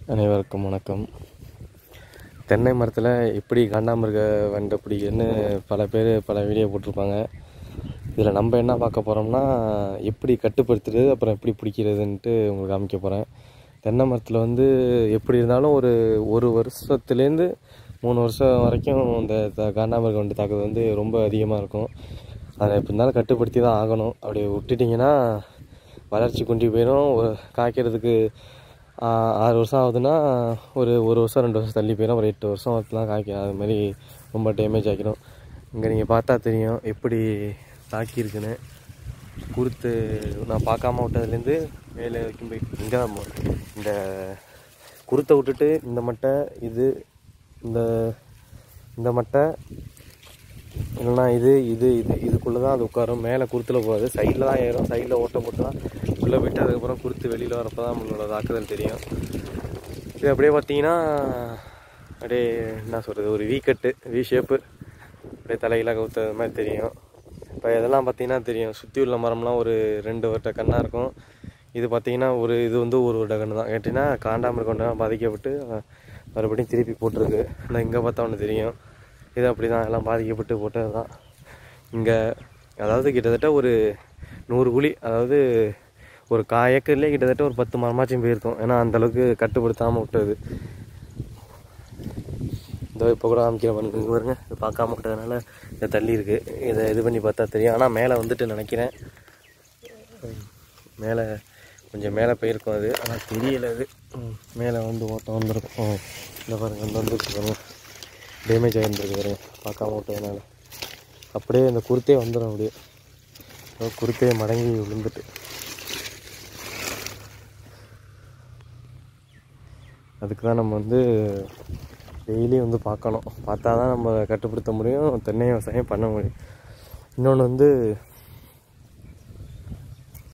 அனைவருக்கும் வணக்கம். தென்னை மரத்தில் எப்படி காண்டாமிருக வண்டு பிடிக்குன்னு பல பேர் பல வீடியோ போட்டிருப்பாங்க. இதில் நம்ம என்ன பார்க்க போகிறோம்னா, எப்படி கட்டுப்படுத்துறது, அப்புறம் எப்படி பிடிக்கிறதுன்ட்டு உங்களுக்கு காமிக்க போகிறேன். தென்னை மரத்தில் வந்து எப்படி இருந்தாலும் ஒரு வருஷத்துலேருந்து 3 வருஷம் வரைக்கும் இந்த காண்டாமிருக வண்டு தாக்குறது வந்து ரொம்ப அதிகமாக இருக்கும். அதை எப்படி இருந்தாலும் கட்டுப்படுத்தி தான் ஆகணும். அப்படி விட்டுட்டிங்கன்னா வளர்ச்சி குன்றி போயிடும். காய்க்கிறதுக்கு 6 வருஷம் ஆகுதுன்னா ஒரு வருஷம் 2 வருஷம் தள்ளி போயிடும். ஒரு 8 வருஷம் வரலாம் காய்க்கும். அது மாதிரி ரொம்ப டேமேஜ் ஆகிடும். இங்கே நீங்கள் பார்த்தா தெரியும் எப்படி தாக்கியிருக்குன்னு. குருத்து நான் பார்க்காம விட்டதுலேருந்து மேலே வரைக்கும் போயிட்டு இங்கே தான் இந்த குருத்தை விட்டுட்டு இந்த மட்டை இது இந்த மட்டை இல்லைன்னா இதுக்குள்ளே தான் அது உட்காரும். மேலே குருத்தில் போகாது, சைடில் தான் ஏறும். சைடில் ஓட்ட போட்டு தான் உள்ளே போய்ட்டு அதுக்கப்புறம் குருத்து வெளியில் வரப்போ தான் நம்மளோட தாக்குதல் தெரியும். இது அப்படியே பார்த்தீங்கன்னா அப்படியே என்ன சொல்கிறது, ஒரு வி ஷேப்பு அப்படியே தலையில் கவுத்தது மாதிரி தெரியும். இப்போ இதெல்லாம் பார்த்தீங்கன்னா தெரியும், சுற்றி உள்ள மரம்லாம் ஒரு 2 வருட கண்ணாக இருக்கும். இது பார்த்தீங்கன்னா இது வந்து ஒரு வருட கன்று தான். கேட்டிங்கன்னா காண்டாமிருக வண்டு பாதிக்கப்பட்டு மறுபடியும் திருப்பி போட்டிருக்கு. ஆனால் இங்கே பார்த்தா ஒன்று தெரியும், இது அப்படி தான் எல்லாம் பாதிக்கப்பட்டு போட்டது தான். இங்கே அதாவது கிட்டத்தட்ட ஒரு 100 குழி, அதாவது ஒரு ஏக்கர்லேயே கிட்டத்தட்ட ஒரு 10 மரமாச்சும் போயிருக்கும். ஏன்னா அந்தளவுக்கு கட்டுப்படுத்தாமல் விட்டது. இந்த இப்போ கூட காமிக்கிற பாருங்க, இது பார்க்காம விட்டதுனால இதை தள்ளி இருக்குது. இதை இது பண்ணி பார்த்தா தெரியும். ஆனால் மேலே வந்துட்டு நினைக்கிறேன், மேலே கொஞ்சம் மேலே போயிருக்கும் அது, ஆனால் தெரியலை. அது மேலே வந்து ஓட்டம் வந்துருக்கும். இந்த பாருங்க, அந்த வந்துருக்கு பாருங்க, டேமேஜ் ஆகிருந்துருக்கு பாருங்க, பார்க்காம விட்டதுனால. அப்படியே இந்த குருத்தே வந்துடும். அப்படியே குருத்தே மடங்கி விழுந்துட்டு. அதுக்கு தான் நம்ம வந்து டெய்லி வந்து பார்க்கணும். பார்த்தா தான் நம்ம கட்டுப்படுத்த முடியும், தென்னை விவசாயம் பண்ண முடியும். இன்னொன்று வந்து